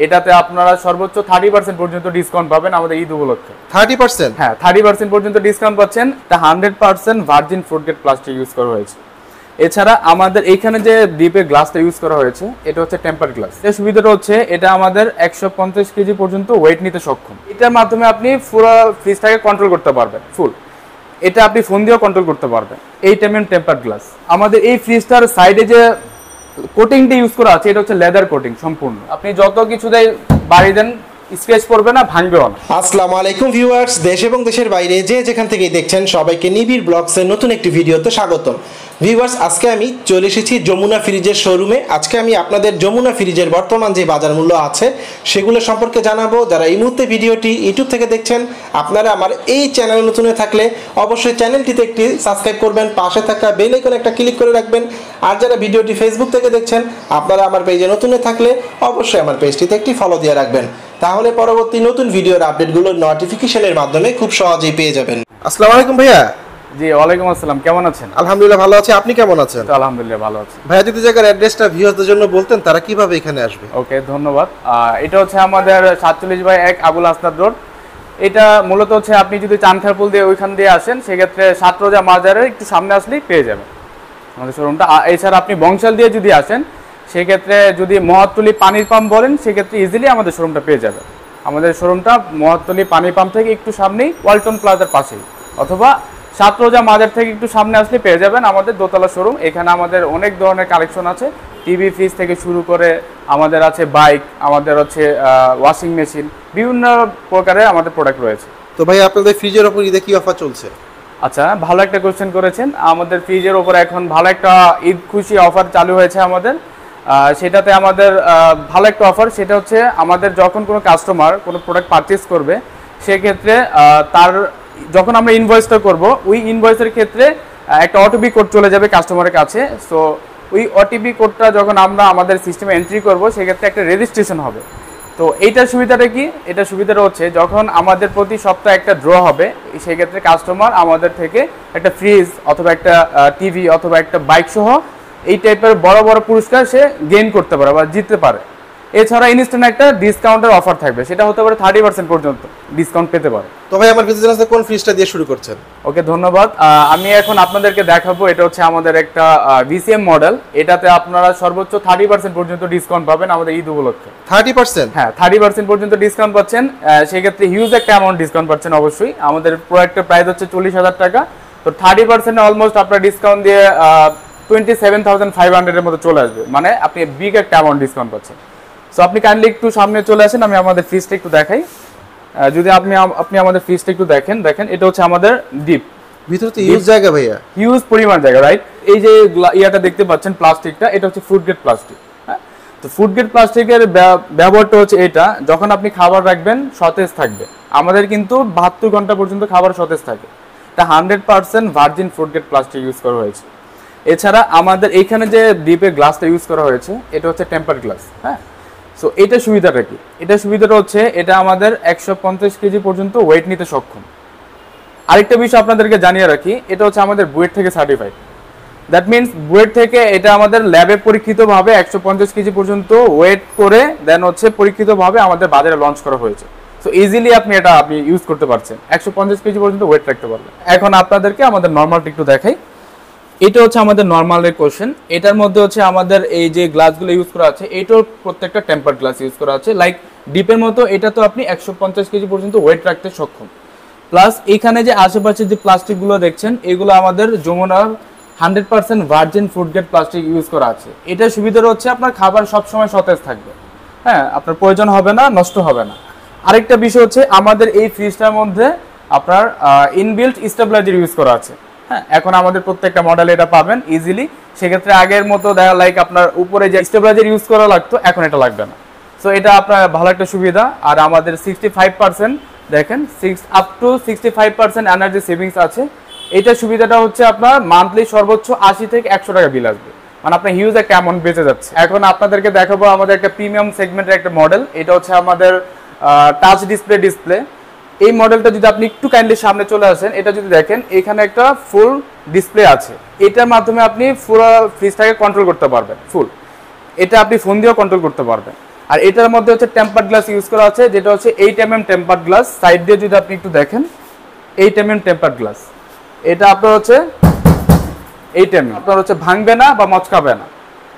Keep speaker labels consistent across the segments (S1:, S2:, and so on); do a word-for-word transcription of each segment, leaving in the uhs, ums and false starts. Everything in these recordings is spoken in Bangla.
S1: এটাতে আপনারা সর্বোচ্চ থার্টি পার্সেন্ট পর্যন্ত ডিসকাউন্ট পাবেন আমাদের ঈদ উপলক্ষে।
S2: Thirty percent?
S1: হ্যাঁ, থার্টি পার্সেন্ট পর্যন্ত ডিসকাউন্ট পাচ্ছেন। এটা hundred percent virgin food grade plastic use করা হয়েছে। এছাড়া আমাদের এইখানে যে ডিপের গ্লাসটা ইউজ করা হয়েছে এটা হচ্ছে টেম্পার গ্লাস। এর সুবিধাটা হচ্ছে এটা আমাদের একশো পঞ্চাশ কেজি পর্যন্ত ওয়েট নিতে সক্ষম। এটার মাধ্যমে আপনি পুরো ফ্রিজটাকে কন্ট্রোল করতে পারবেন ফুল। এটা আপনি ফোন দিয়েও কন্ট্রোল করতে পারবেন। এই টাইমের টেম্পার গ্লাস আমাদের এই ফ্রিজটার সাইডে যে কোটিংটা ইউজ করা আছে এটা হচ্ছে লেদার কোটিং সম্পূর্ণ। আপনি যত কিছু দেয় বাড়ি দেন স্ক্র্যাচ পড়বে না, ভাঙবেও না।
S2: আসসালামু আলাইকুম ভিউয়ার্স, দেশ এবং দেশের বাইরে যে যেখান থেকে দেখছেন সবাইকে নিবিড় ব্লগসের নতুন একটি ভিডিওতে স্বাগতম। ভিউয়ার্স, আজকে আমি চলে এসেছি যমুনা ফ্রিজের শোরুমে। আজকে আমি আপনাদের যমুনা ফ্রিজের বর্তমান যে বাজার মূল্য আছে সেগুলো সম্পর্কে জানাবো। যারা এই মুহূর্তে ভিডিওটি ইউটিউব থেকে দেখছেন আপনারা আমার এই চ্যানেলে নতুন হয়ে থাকলে অবশ্যই চ্যানেলটিতে একটি সাবস্ক্রাইব করবেন, পাশে থাকা বেল আইকনে একটা ক্লিক করে রাখবেন। আর যারা ভিডিওটি ফেসবুক থেকে দেখছেন আপনারা আমার পেজে নতুন হয়ে থাকলে অবশ্যই আমার পেজটিতে একটি ফলো দিয়ে রাখবেন, তাহলে পরবর্তী নতুন ভিডিওর আপডেটগুলো নোটিফিকেশনের মাধ্যমে খুব সহজেই পেয়ে যাবেন। আসসালামু আলাইকুম ভাইয়া।
S1: জি, ওয়ালাইকুম আসসালাম। কেমন আছেন?
S2: আলহামদুলিল্লাহ ভালো আছি, আপনি কেমন আছেন?
S1: আলহামদুলিল্লাহ ভালো আছি।
S2: ভাইয়া যদি জায়গার অ্যাড্রেসটা ভিউয়ারদের জন্য বলতেন তারা কিভাবে এখানে আসবে?
S1: ওকে, ধন্যবাদ। এটা হচ্ছে আমাদের সাতচল্লিশ বাই এক আবুল হাসনাত রোড। এটা মূলত হচ্ছে আপনি যদি চানখারপুল দিয়ে ওইখান দিয়ে আসেন সেক্ষেত্রে সাত রোজা মাজারের একটু সামনে আসলেই পেয়ে যাবেন আমাদের শোরুমটা। এছাড়া আপনি বংশাল দিয়ে যদি আসেন সেক্ষেত্রে যদি মহাতলি পানির পাম্প বলেন সেক্ষেত্রে ইজিলি আমাদের শোরুমটা পেয়ে যাবেন। আমাদের শোরুমটা মহাতলি পানির পাম্প থেকে একটু সামনেই ওয়ালটন প্লাজার পাশেই, অথবা সাত রোজা মাজার থেকে একটু সামনে আসলে পেয়ে যাবেন আমাদের দোতলা শোরুম। এখানে আমাদের অনেক ধরনের কালেকশন আছে, টিভি ফ্রিজ থেকে শুরু করে আমাদের আছে বাইক, আমাদের হচ্ছে ওয়াশিং মেশিন, বিভিন্ন প্রকারের আমাদের প্রোডাক্ট রয়েছে।
S2: তো ভাই আপনাদের ফ্রিজের ওপর ঈদে কি অফার চলছে?
S1: আচ্ছা, ভালো একটা কোয়েশ্চেন করেছেন। আমাদের ফ্রিজের ওপর এখন ভালো একটা ঈদ খুশি অফার চালু হয়েছে আমাদের। সেটাতে আমাদের ভালো একটা অফার, সেটা হচ্ছে আমাদের যখন কোনো কাস্টমার কোনো প্রোডাক্ট পারচেস করবে সেক্ষেত্রে তার যখন আমরা ইনভয়েসটা করব ওই ইনভয়েসের ক্ষেত্রে একটা ওটিপি কোড চলে যাবে কাস্টমারের কাছে। সো ওই ওটিপি কোডটা যখন আমরা আমাদের সিস্টেমে এন্ট্রি করব সেক্ষেত্রে একটা রেজিস্ট্রেশন হবে। তো এইটার সুবিধাটা কি? এটা সুবিধাটা হচ্ছে যখন আমাদের প্রতি সপ্তাহে একটা ড্র হবে সেক্ষেত্রে কাস্টমার আমাদের থেকে একটা ফ্রিজ অথবা একটা টিভি অথবা একটা বাইক সহ এই টাইপের বড় বড় পুরস্কার সে গেইন করতে পারে বা জিততে পারে। এছাড়া ইনস্ট্যান্ট একটা ডিসকাউন্টের অফার থাকবে, সেটা হতে পারে থার্টি পার্সেন্ট পর্যন্ত ডিসকাউন্ট পেতে পারে।
S2: তো ভাই আমার বিজনেস কোন ফ্রিজটা দিয়ে শুরু করছেন?
S1: ওকে, ধন্যবাদ। আমি এখন আপনাদেরকে দেখাবো, এটা হচ্ছে আমাদের একটা ভিসিএম মডেল। এটাতে আপনারা সর্বোচ্চ থার্টি পার্সেন্ট পর্যন্ত ডিসকাউন্ট পাবেন আমাদের ঈদ উপলক্ষে।
S2: Thirty percent?
S1: হ্যাঁ, থার্টি পার্সেন্ট পর্যন্ত ডিসকাউন্ট পাচ্ছেন। সেক্ষেত্রে হিউজ একটা অ্যামাউন্ট ডিসকাউন্ট পাচ্ছেন অবশ্যই। আমাদের প্রোডাক্টের প্রাইস হচ্ছে চল্লিশ হাজার টাকা। তো থার্টি পার্সেন্ট অলমোস্ট আপনার ডিসকাউন্ট দিয়ে টোয়েন্টি সেভেন থাউজেন্ড ফাইভ হান্ড্রেডের মতো চলে আসবে, মানে আপনি বিগ একটা অ্যামাউন্ট ডিসকাউন্ট পাচ্ছেন। সো আপনি কাইন্ডলি একটু সামনে চলে আসেন, আমি আমাদের ফ্রিজটা একটু দেখাই। যদি আপনি আপনি আমাদের ফ্রিজটা একটু দেখেন, দেখেন এটা হচ্ছে আমাদের ডিপ।
S2: ভিতরে তো হিউজ জায়গা ভাইয়া,
S1: হিউজ পরিমাণ জায়গা, রাইট? এই যে ইয়াটা দেখতে পাচ্ছেন প্লাস্টিকটা, এটা হচ্ছে ফুড গ্রেড প্লাস্টিক। হ্যাঁ, তো ফুড গ্রেড প্লাস্টিকের ব্যবহারটা হচ্ছে এটা, যখন আপনি খাবার রাখবেন সতেজ থাকবে। আমাদের কিন্তু বাহাত্তর ঘন্টা পর্যন্ত খাবার সতেজ থাকে। এটা hundred percent virgin food grade plastic use করা হয়েছে। এছাড়া আমাদের এইখানে যে ডিপের গ্লাসটা ইউজ করা হয়েছে এটা হচ্ছে টেম্পার গ্লাস। হ্যাঁ, সো এটা সুবিধাটা কি? এটা সুবিধাটা হচ্ছে এটা আমাদের একশো পঞ্চাশ কেজি পর্যন্ত ওয়েট নিতে সক্ষম। আরেকটা বিষয় আপনাদেরকে জানিয়ে রাখি, এটা হচ্ছে আমাদের বুয়েট থেকে সার্টিফাইড। দ্যাট মিনস বুয়েট থেকে এটা আমাদের ল্যাবে পরীক্ষিতভাবে একশো পঞ্চাশ কেজি পর্যন্ত ওয়েট করে দেন হচ্ছে পরীক্ষিতভাবে আমাদের বাজারে লঞ্চ করা হয়েছে। সো ইজিলি আপনি এটা আপনি ইউজ করতে পারছেন, একশো পঞ্চাশ কেজি পর্যন্ত ওয়েট রাখতে পারবেন। এখন আপনাদেরকে আমাদের নর্মালটা একটু দেখাই। এটা হচ্ছে আমাদের নর্মালের কোশ্চেন। এটার মধ্যে হচ্ছে আমাদের এই যে গ্লাসগুলো ইউজ করা আছে এটার প্রত্যেকটা টেম্পার গ্লাস ইউজ করা আছে। লাইক ডিপের মতো এটা তো আপনি একশো পঞ্চাশ কেজি পর্যন্ত ওয়েট রাখতে সক্ষম। প্লাস এখানে যে আশেপাশে যে প্লাস্টিকগুলো দেখছেন এগুলো আমাদের যমুনার hundred percent virgin food grade plastic use করা আছে। এটার সুবিধা হচ্ছে আপনার খাবার সবসময় সতেজ থাকবে। হ্যাঁ, আপনার প্রয়োজন হবে না, নষ্ট হবে না। আরেকটা বিষয় হচ্ছে আমাদের এই ফ্রিজটার মধ্যে আপনার ইনবিল্ট স্টেবিলাইজার ইউজ করা আছে। হ্যাঁ, এখন আমাদের প্রত্যেকটা মডেলে এটা পাবেন ইজিলি। সেক্ষেত্রে আগের মতো দেখা লাইক আপনার উপরে যে স্টেবিলাইজার ইউজ করা লাগতো এখন এটা লাগবে না। সো এটা আপনার ভালো একটা সুবিধা। আর আমাদের সিক্সটি ফাইভ পার্সেন্ট দেখেন six up to sixty five percent energy savings আছে। এটা সুবিধাটা হচ্ছে আপনার মান্থলি সর্বোচ্চ আশি থেকে একশো টাকা বিল আসবে, মানে আপনার হিউজ একটা অ্যামাউন্ট বেঁচে যাচ্ছে। এখন আপনাদেরকে দেখাবো আমাদের একটা প্রিমিয়াম সেগমেন্টের একটা মডেল। এটা হচ্ছে আমাদের টাচ ডিসপ্লে ডিসপ্লে এই মডেলটা যদি আপনি একটু কাইন্ডলি সামনে চলে আসেন, এটা যদি দেখেন এখানে একটা ফুল ডিসপ্লে আছে। এটার মাধ্যমে আপনি পুরো ফ্রিজটাকে কন্ট্রোল করতে পারবেন ফুল। এটা আপনি ফোন দিয়েও কন্ট্রোল করতে পারবেন। আর এটার মধ্যে হচ্ছে টেম্পার্ড গ্লাস ইউজ করা আছে, যেটা হচ্ছে eight M M tempered glass. Side দিয়ে যদি আপনি একটু দেখেন, eight M M tempered glass, এটা আপনার হচ্ছে এইট এম এম, আপনার হচ্ছে ভাঙবে না বা মচকাবে না।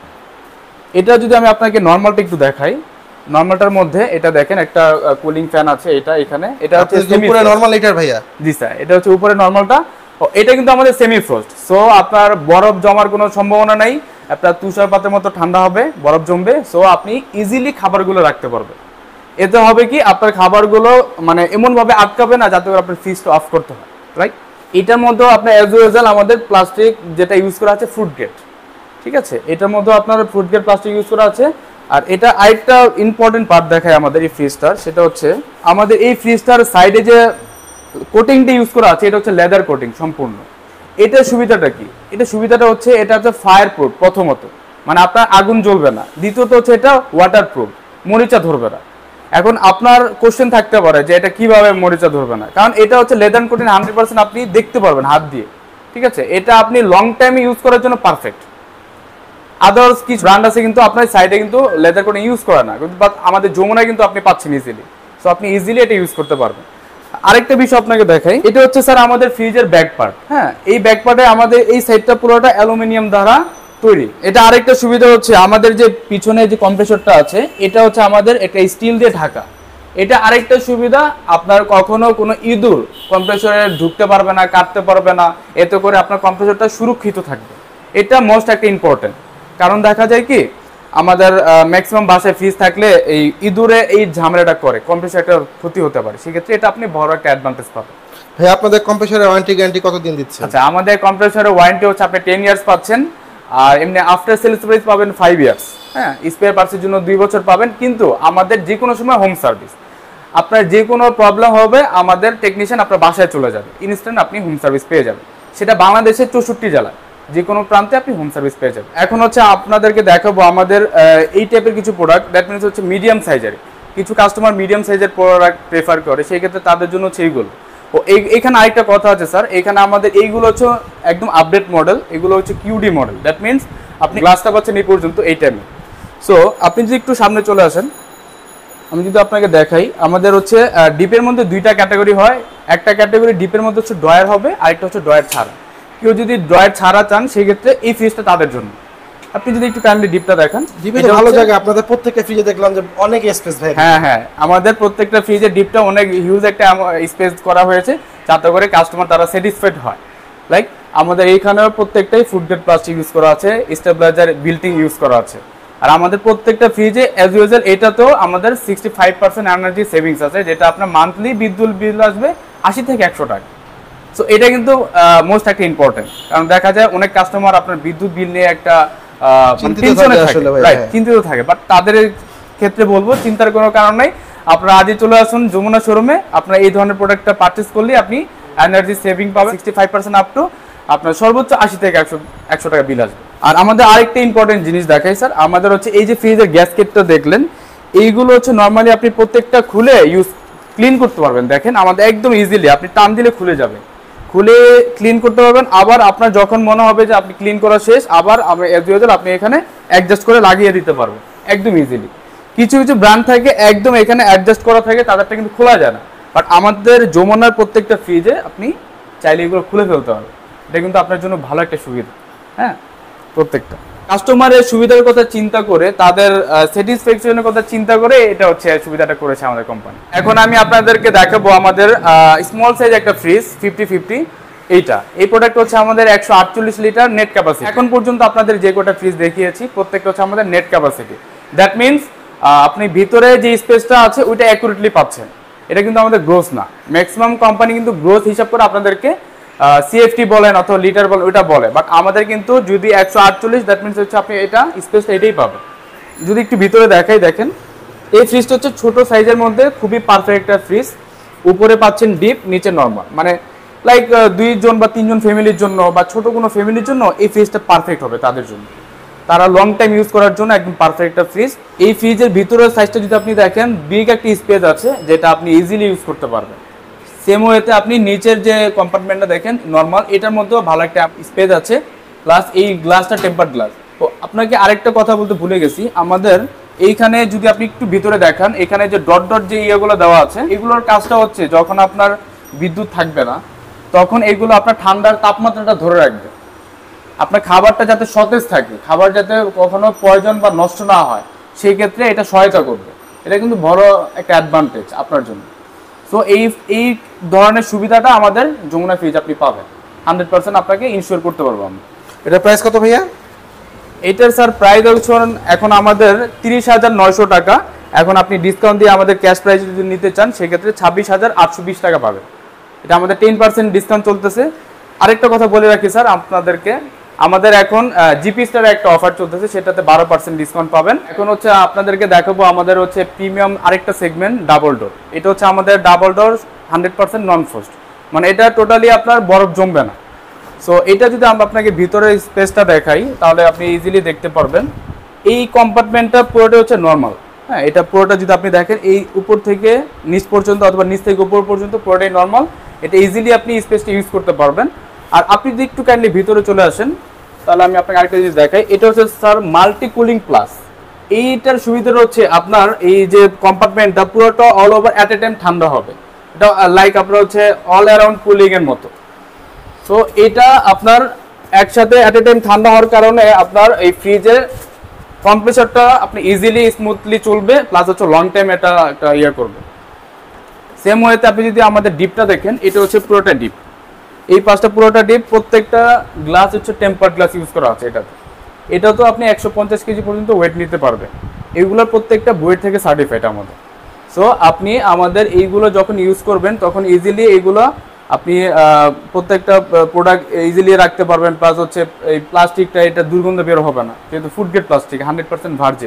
S1: এটা যদি আমি আপনাকে নর্মালটা একটু দেখাই, নরমালটার মধ্যে এটা দেখেন একটা কুলিং ফ্যান আছে, এটা এখানে এটা হচ্ছে
S2: উপরে নরমাল লিটার ভাইয়া।
S1: জি স্যার, এটা হচ্ছে উপরে নরমালটা। ও এটা কিন্তু আমাদের সেমি ফ্রস্ট, সো আপনার বরফ জমার কোনো সম্ভাবনা নাই, আপনার তুষারপাতের মতো ঠান্ডা হবে, বরফ জমবে, সো আপনি ইজিলি খাবারগুলো রাখতে পারবেন। এতে হবে কি আপনার খাবারগুলো মানে এমন ভাবে আটকাবে না যাতে করে আপনার ফ্রিজটা অফ করতে হয়, রাইট। এটার মধ্যে আপনার অ্যাজ ইউজুয়াল আমাদের প্লাস্টিক যেটা ইউজ করা আছে ফুড গ্রেড, ঠিক আছে, এটার মধ্যে আপনার ফুড গ্রেড প্লাস্টিক ইউজ করা আছে। আর এটা আরেকটা ইম্পর্টেন্ট পার্ট দেখায় আমাদের এই ফ্রিজটার, সেটা হচ্ছে আমাদের এই ফ্রিজটার সাইডে যে কোটিংটা ইউজ করা আছে এটা হচ্ছে লেদার কোটিং সম্পূর্ণ। এটার সুবিধাটা কি? এটা সুবিধাটা হচ্ছে এটা হচ্ছে ফায়ার প্রুফ প্রথমত, মানে আপনার আগুন জ্বলবে না। দ্বিতীয়ত হচ্ছে এটা ওয়াটার প্রুফ, মরিচা ধরবে না। এখন আপনার কোশ্চেন থাকতে পারে যে এটা কিভাবে মরিচা ধরবে না, কারণ এটা হচ্ছে লেদার কোটিং হান্ড্রেড পার্সেন্ট আপনি দেখতে পারবেন হাত দিয়ে, ঠিক আছে। এটা আপনি লং টাইমে ইউজ করার জন্য পারফেক্ট। আদার্স কিছু ব্র্যান্ড আছে কিন্তু আপনার সাইডে কিন্তু লেদার কোটিং ইউজ করে না, কিন্তু আমাদের যমুনায় কিন্তু আপনি পাচ্ছেন ইজিলি, সো আপনি ইজিলি এটা ইউজ করতে পারবেন। আরেকটা বিষয় আপনাকে দেখাই, এটা হচ্ছে স্যার আমাদের ফ্রিজের ব্যাক পার্ট। হ্যাঁ, এই ব্যাক পার্টে আমাদের এই সাইডটা পুরোটা অ্যালুমিনিয়াম দ্বারা তৈরি। এটা আরেকটা সুবিধা হচ্ছে আমাদের যে পিছনে যে কম্প্রেসরটা আছে এটা হচ্ছে আমাদের একটা স্টিল দিয়ে ঢাকা। এটা আরেকটা সুবিধা, আপনার কখনো কোনো ইঁদুর কম্প্রেসরে ঢুকতে পারবে না, কাটতে পারবে না, এতে করে আপনার কম্প্রেসরটা সুরক্ষিত থাকবে। এটা মোস্ট একটা ইম্পর্টেন্ট, কারণ দেখা যায় কি আমাদের ম্যাক্সিমাম বাসায় ফ্রিজ থাকলে এই ইঁদুরে এই ঝামেলাটা করে, কম্প্রেসর একটা ক্ষতি হতে পারে, সেক্ষেত্রে এটা আপনি বড় একটা অ্যাডভান্টেজ পাবেন।
S2: ভাই আপনাদের কম্প্রেসরের ওয়ারেন্টি গ্যারান্টি কতদিন দিচ্ছে?
S1: আচ্ছা, আমাদের কম্প্রেসরের ওয়ারেন্টি হচ্ছে আপনি টেন ইয়ার্স পাচ্ছেন, আর এমনি আফটার সেল সার্ভিস পাবেন ফাইভ ইয়ার্স। হ্যাঁ, স্পেয়ার পার্টসের জন্য দুই বছর পাবেন, কিন্তু আমাদের যে কোনো সময় হোম সার্ভিস, আপনার যে কোনো প্রবলেম হবে আমাদের টেকনিশিয়ান আপনার বাসায় চলে যাবে, ইনস্ট্যান্ট আপনি হোম সার্ভিস পেয়ে যাবেন। সেটা বাংলাদেশের চৌষট্টি জেলায় যে কোনো প্রান্তে আপনি হোম সার্ভিস পেয়ে যাবেন। এখন হচ্ছে আপনাদেরকে দেখাবো আমাদের এই টাইপের কিছু প্রোডাক্ট, দ্যাট মিনস হচ্ছে মিডিয়াম সাইজের। কিছু কাস্টমার মিডিয়াম সাইজের প্রোডাক্ট প্রেফার করে, সেই ক্ষেত্রে তাদের জন্য হচ্ছে এইগুলো। ও এইখানে আরেকটা কথা আছে স্যার, এখানে আমাদের এইগুলো হচ্ছে একদম আপডেট মডেল, এগুলো হচ্ছে কিউডি মডেল, দ্যাট মিনস আপনি গ্লাসটা পাচ্ছেন এই পর্যন্ত এই টাইমে। সো আপনি যদি একটু সামনে চলে আসেন, আমি যদি আপনাকে দেখাই, আমাদের হচ্ছে ডিপের মধ্যে দুইটা ক্যাটাগরি হয়। একটা ক্যাটাগরি ডিপের মধ্যে হচ্ছে ড্রয়ার হবে, আরেকটা হচ্ছে ড্রয়ার ছাড়া। কেউ যদি ড্রয়ার ছাড়া চান সেই ক্ষেত্রে এই ফ্রিজটা তাদের জন্য। আপনি যদি একটু কাইন্ডলি ডিপটা দেখেন,
S2: ডিপে ভালো জায়গা, আপনাদের প্রত্যেকটা ফ্রিজে দেখলাম যে অনেক স্পেস ভাই।
S1: হ্যাঁ হ্যাঁ, আমাদের প্রত্যেকটা ফ্রিজে ডিপটা অনেক হিউজ একটা স্পেস করা হয়েছে, যাতে করে কাস্টমার তারা স্যাটিসফাইড হয়। লাইক আমাদের এইখানেও প্রত্যেকটাই ফুড গ্রেড প্লাস্টিক ইউজ করা আছে, স্টেবিলাইজার বিল্টিং ইউজ করা আছে। আর আমাদের প্রত্যেকটা ফ্রিজে অ্যাজ ইউজুয়াল এটাতেও আমাদের sixty five percent energy savings আছে, যেটা আপনার মান্থলি বিদ্যুৎ বিল আসবে আশি থেকে একশো টাকা। সো এটা কিন্তু মোস্ট একটা ইম্পর্টেন্ট, কারণ দেখা যায় অনেক কাস্টমার আপনার বিদ্যুৎ বিল নিয়ে একটা চিন্তিত থাকে, বাট তাদের ক্ষেত্রে বলবো চিন্তার কোনো কারণ নাই। আপনারা আজই চলে আসুন যমুনা শোরুমে, আপনারা এই ধরনের প্রোডাক্টটা পারচেস করলে আপনি এনার্জি সেভিং পাবেন sixty five percent up to আপনার সর্বোচ্চ আশি থেকে একশো একশো টাকা বিল আসবে। আর আমাদের আরেকটা ইম্পর্টেন্ট জিনিস দেখাই স্যার, আমাদের হচ্ছে এই যে ফ্রিজের গ্যাসকেটটা দেখলেন, এইগুলো হচ্ছে নর্মালি আপনি প্রত্যেকটা খুলে ইউজ ক্লিন করতে পারবেন। দেখেন আমাদের একদম ইজিলি আপনি টান দিলে খুলে যাবে, খুলে ক্লিন করতে পারবেন। আবার আপনার যখন মনে হবে যে আপনি ক্লিন করা শেষ, আবার আপনি এখানে অ্যাডজাস্ট করে লাগিয়ে দিতে পারবেন একদম ইজিলি। কিছু কিছু ব্র্যান্ড থাকে একদম এখানে অ্যাডজাস্ট করা থাকে, তাদেরটা কিন্তু খোলা যায় না, বাট আমাদের যমুনার প্রত্যেকটা ফ্রিজে আপনি চাইলে এগুলো খুলে ফেলতে পারবেন। এটা কিন্তু আপনার জন্য ভালো একটা সুবিধা। হ্যাঁ, প্রত্যেকটা কাস্টমারের সুবিধার কথা চিন্তা করে, তাদের স্যাটিসফ্যাকশনের কথা চিন্তা করে এটা হচ্ছে সুবিধাটা করেছে আমাদের কোম্পানি। এখন আমি আপনাদেরকে দেখাবো আমাদের স্মল সাইজ একটা ফ্রিজ ফিফটি ফিফটি, এইটা এই প্রোডাক্ট হচ্ছে আমাদের একশো আটচল্লিশ লিটার নেট ক্যাপাসিটি। এখন পর্যন্ত আপনাদের যে কটা ফ্রিজ দেখিয়েছি প্রত্যেকটা হচ্ছে আমাদের নেট ক্যাপাসিটি, দ্যাট মিনস আপনি ভিতরে যে স্পেসটা আছে ওইটা অ্যাকুরেটলি পাচ্ছেন। এটা কিন্তু আমাদের গ্রোস না, ম্যাক্সিমাম কোম্পানি কিন্তু গ্রোস হিসাব করে আপনাদেরকে সিএফটি বলেন অথবা লিটার বলেন ওইটা বলে, বাট আমাদের কিন্তু যদি একশো আটচল্লিশ দ্যাট মিনস হচ্ছে আপনি এটা স্পেসটা এটাই পাবেন। যদি একটু ভিতরে দেখাই, দেখেন এই ফ্রিজটা হচ্ছে ছোট সাইজের মধ্যে খুবই পারফেক্ট একটা ফ্রিজ। উপরে পাচ্ছেন ডিপ, নিচে নর্মাল, মানে লাইক দুইজন বা তিনজন ফ্যামিলির জন্য বা ছোট কোনো ফ্যামিলির জন্য এই ফ্রিজটা পারফেক্ট হবে তাদের জন্য। তারা লং টাইম ইউজ করার জন্য একদম পারফেক্ট একটা ফ্রিজ। এই ফ্রিজের ভিতরের সাইজটা যদি আপনি দেখেন, বিগ একটা স্পেস আছে যেটা আপনি ইজিলি ইউজ করতে পারবেন। সেম ওয়েতে আপনি নিচের যে কম্পার্টমেন্টটা দেখেন নর্মাল, এটার মধ্যেও ভালো একটা স্পেস আছে, প্লাস এই গ্লাসটা টেম্পার্ড গ্লাস। তো আপনাকে আরেকটা কথা বলতে ভুলে গেছি, আমাদের এইখানে যদি আপনি একটু ভিতরে দেখান, এখানে যে ডট ডট যে ইয়েগুলো দেওয়া আছে, এগুলোর কাজটা হচ্ছে যখন আপনার বিদ্যুৎ থাকবে না তখন এগুলো আপনার ঠান্ডার তাপমাত্রাটা ধরে রাখবে, আপনার খাবারটা যাতে সতেজ থাকে, খাবার যাতে কখনো পয়জন বা নষ্ট না হয়, সেই ক্ষেত্রে এটা সহায়তা করবে। এটা কিন্তু বড় একটা অ্যাডভান্টেজ আপনার জন্য। সো এই এই ধরনের সুবিধাটা আমাদের যমুনা ফ্রিজ আপনি পাবেন, হান্ড্রেড পার্সেন্ট আপনাকে ইনশিওর করতে পারবো আমরা।
S2: এটা প্রাইস কত ভাইয়া?
S1: এটার স্যার প্রাইস হচ্ছে এখন আমাদের তিরিশ হাজার নয়শো টাকা। এখন আপনি ডিসকাউন্ট দিয়ে আমাদের ক্যাশ প্রাইস যদি নিতে চান সেক্ষেত্রে ছাব্বিশ হাজার আটশো বিশ টাকা পাবেন। এটা আমাদের টেন পার্সেন্ট ডিসকাউন্ট চলতেছে। আরেকটা কথা বলে রাখি স্যার আপনাদেরকে, আমাদের এখন জিপি স্টার একটা অফার চলতেছে, সেটাতে বারো পার্সেন্ট ডিসকাউন্ট পাবেন। এখন হচ্ছে আপনাদেরকে দেখাবো আমাদের হচ্ছে প্রিমিয়াম আরেকটা সেগমেন্ট ডাবল ডোর। এটা হচ্ছে আমাদের double door hundred percent non frost, মানে এটা টোটালি আপনার বরফ জমবে না। সো এটা যদি আমরা আপনাকে ভিতরে স্পেসটা দেখাই তাহলে আপনি ইজিলি দেখতে পারবেন। এই কম্পার্টমেন্টটা পুরোটা হচ্ছে নর্মাল, হ্যাঁ, এটা পুরোটা যদি আপনি দেখেন এই উপর থেকে নিচ পর্যন্ত অথবা নিচ থেকে উপর পর্যন্ত পুরোটাই নর্মাল। এটা ইজিলি আপনি স্পেসটা ইউজ করতে পারবেন। আর আপনি যদি একটু কাইন্ডলি ভিতরে চলে আসেন তাহলে আমি আপনাকে আরেকটা জিনিস দেখাই। এটা হচ্ছে স্যার মাল্টি কুলিং প্লাস। এইটার সুবিধাটা হচ্ছে আপনার এই যে কম্পার্টমেন্টটা পুরোটা all over at a time ঠান্ডা হবে। এটা লাইক আপনার হচ্ছে অল অ্যারাউন্ড কুলিং এর মতো। সো এটা আপনার একসাথে অ্যাট এ টাইম ঠান্ডা হওয়ার কারণে আপনার এই ফ্রিজের কম্প্রেসারটা আপনি ইজিলি স্মুথলি চলবে, প্লাস হচ্ছে লং টাইম এটা একটা ইয়ে করবে। সেম ওয়েতে আপনি যদি আমাদের ডিপটা দেখেন, এটা হচ্ছে পুরোটা ডিপ, এই পাঁচটা পুরোটা ডিপ, প্রত্যেকটা গ্লাস হচ্ছে টেম্পার্ড গ্লাস ইউজ করা আছে এটাতে। এটা তো আপনি একশো পঞ্চাশ কেজি পর্যন্ত ওয়েট নিতে পারবে। এইগুলোর প্রত্যেকটা বুয়েট থেকে সার্টিফাইড আমাদের। সো আপনি আমাদের এইগুলো যখন ইউজ করবেন তখন ইজিলি এইগুলো আপনি প্রত্যেকটা প্রোডাক্ট ইজিলি রাখতে পারবেন। প্লাস হচ্ছে এই প্লাস্টিকটা এটা দুর্গন্ধ বের হবে না, যেহেতু food grade plastic, hundred percent virgin.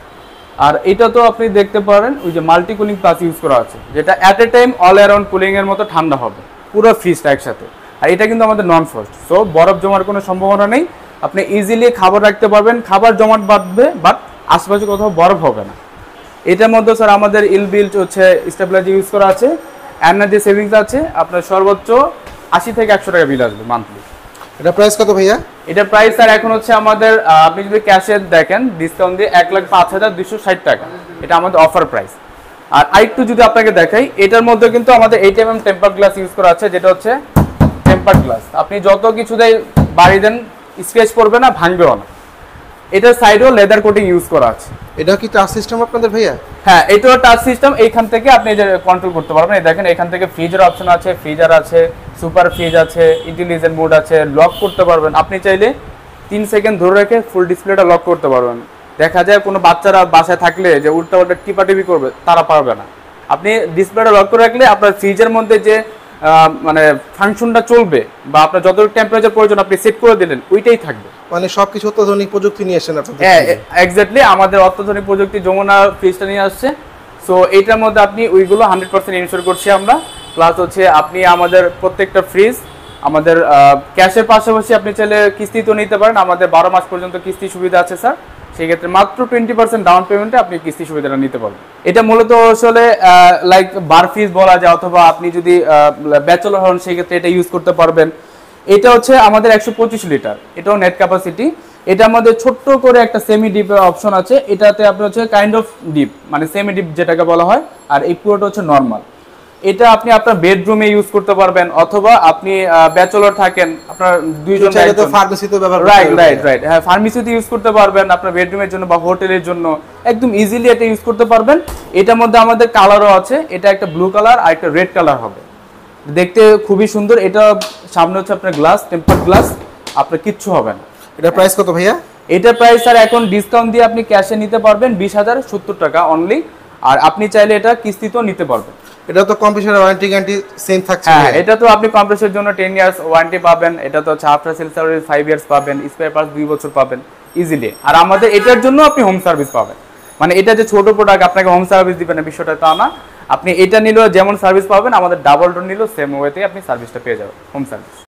S1: আর এটা তো আপনি দেখতে পারেন ওই যে মাল্টি কুলিং প্লাস ইউজ করা আছে, যেটা at a time all around cooling এর মতো ঠান্ডা হবে পুরো ফ্রিজটা একসাথে। আর এটা কিন্তু আমাদের নন ফ্রস্ট, সো বরফ জমার কোনো সম্ভাবনা নেই। আপনি ইজিলি খাবার রাখতে পারবেন, খাবার জমাট বাঁধবে বাট আশেপাশে কোথাও বরফ হবে না। এটার মধ্যে স্যার আমাদের ইলবিল্ট হচ্ছে স্টেবিলাইজার ইউজ করা আছে, এনার্জি সেভিংস আছে। আপনার সর্বোচ্চ আশি থেকে একশো টাকা বিল আসবে মান্থলি।
S2: এটা প্রাইস কত ভাইয়া?
S1: এটার প্রাইস স্যার এখন হচ্ছে আমাদের আপনি যদি ক্যাশে দেখেন ডিসকাউন্ট দিয়ে এক লাখ পাঁচ হাজার দুশো ষাট টাকা, এটা আমাদের অফার প্রাইস। আর আরেকটু যদি আপনাকে দেখাই, এটার মধ্যে কিন্তু আমাদের eight M M temper glass use করা আছে, যেটা হচ্ছে টেম্পার গ্লাস। আপনি যত কিছু দেয় বাড়ি দেন স্ক্র্যাচ পড়বে না, ভাঙবেও না। এটার সাইডেও লেদার কোটিং ইউজ করা আছে।
S2: এটা কি টাচ সিস্টেম আপনাদের ভাইয়া?
S1: হ্যাঁ, এটাও টাচ সিস্টেম। এইখান থেকে আপনি যে কন্ট্রোল করতে পারবেন। এই দেখেন এখান থেকে ফ্রিজের অপশন আছে, ফ্রিজার আছে, সুপার ফ্রিজ আছে, ইন্টেলিজেন্ট মোড আছে, লক করতে পারবেন। আপনি চাইলে তিন সেকেন্ড ধরে রেখে ফুল ডিসপ্লেটা লক করতে পারবেন। দেখা যায় কোনো বাচ্চারা বাসায় থাকলে যে উল্টা উল্টা টিপাটিপি করবে, তারা পারবে না। আপনি ডিসপ্লেটা লক করে রাখলে আপনার ফ্রিজের মধ্যে যে মানে ফাংশনটা চলবে বা আপনার যত টেম্পারেচার প্রয়োজন আপনি সেট করে দিলেন ওইটাই থাকবে।
S2: মানে সবকিছু অত্যাধুনিক প্রযুক্তি নিয়ে আসেন আপনাদের?
S1: হ্যাঁ, এক্স্যাক্টলি আমাদের অত্যাধুনিক প্রযুক্তি যমুনা ফ্রিজটা নিয়ে আসছে। সো এইটার মধ্যে আপনি ওইগুলো হান্ড্রেড পার্সেন্ট ইনশিওর করছি আমরা। প্লাস হচ্ছে আপনি আমাদের প্রত্যেকটা ফ্রিজ আমাদের ক্যাশের পাশাপাশি আপনি চাইলে কিস্তিতেও নিতে পারেন। আমাদের বারো মাস পর্যন্ত কিস্তি সুবিধা আছে স্যার। সেই ক্ষেত্রে মাত্র টোয়েন্টি পার্সেন্ট ডাউন পেমেন্টে আপনি কিস্তি সুবিধাটা নিতে পারবেন। এটা মূলত আসলে লাইক বার ফ্রিজ বলা যায়, অথবা আপনি যদি ব্যাচেলর হন সেই ক্ষেত্রে এটা ইউজ করতে পারবেন। এটা হচ্ছে আমাদের একশো পঁচিশ লিটার, এটাও নেট ক্যাপাসিটি। এটা আমাদের ছোট্ট করে একটা সেমি ডিপ অপশন আছে, এটাতে আপনার হচ্ছে কাইন্ড অফ ডিপ, মানে সেমি ডিপ যেটাকে বলা হয়। আর এই পুরোটা হচ্ছে নর্মাল। এটা আপনি আপনার বেডরুমে ইউজ করতে পারবেন, অথবা আপনি ব্যাচেলর থাকেন, আপনার দুইজন
S2: ফার্মেসিতে ব্যবহার
S1: রাইট রাইট রাইট হ্যাঁ ফার্মেসিতে ইউজ করতে পারবেন, আপনার বেডরুমের জন্য বা হোটেলের জন্য একদম ইজিলি এটা ইউজ করতে পারবেন। এটার মধ্যে আমাদের কালারও আছে, এটা একটা ব্লু কালার আর একটা রেড কালার হবে, দেখতে খুবই সুন্দর। এটা সামনে হচ্ছে আপনার গ্লাস, টেম্পার্ড গ্লাস, আপনার কিচ্ছু হবে না।
S2: এটা প্রাইস কত ভাইয়া?
S1: এটার প্রাইস স্যার এখন ডিসকাউন্ট দিয়ে আপনি ক্যাশে নিতে পারবেন বিশ হাজার সত্তর টাকা অনলি। আর আপনি চাইলে এটা কিস্তিতেও নিতে পারবেন।
S2: এটা তো কম্প্রেসার ওয়ারেন্টি গ্যারান্টি সেম থাকছে?
S1: হ্যাঁ, এটা তো আপনি কম্প্রেসারের জন্য টেন ইয়ার্স ওয়ারেন্টি পাবেন। এটা তো হচ্ছে after sale service five years পাবেন, স্পেয়ার পার্টস দুই বছর পাবেন ইজিলি। আর আমাদের এটার জন্য আপনি হোম সার্ভিস পাবেন, মানে এটা যে ছোট প্রোডাক্ট আপনাকে হোম সার্ভিস দিবেন না বিষয়টা তা না। আপনি এটা নিলেও যেমন সার্ভিস পাবেন, আমাদের ডাবল ডোর নিলেও সেম ওয়েতে আপনি সার্ভিসটা পেয়ে যাবেন, হোম সার্ভিস।